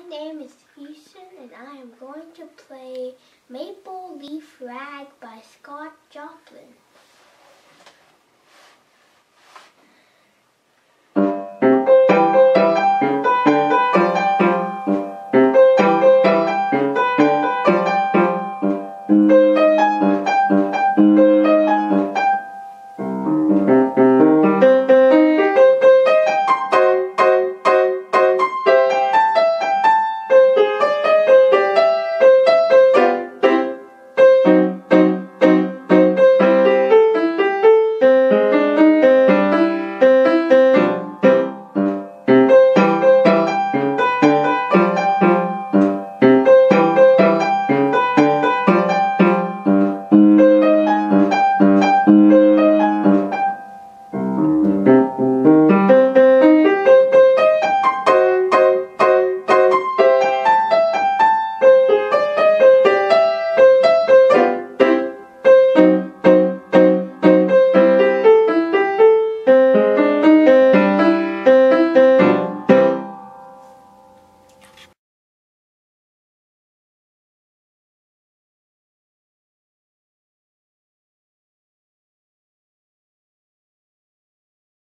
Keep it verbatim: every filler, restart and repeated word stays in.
name is Houston and I am going to play Maple Leaf Rag by Scott Joplin.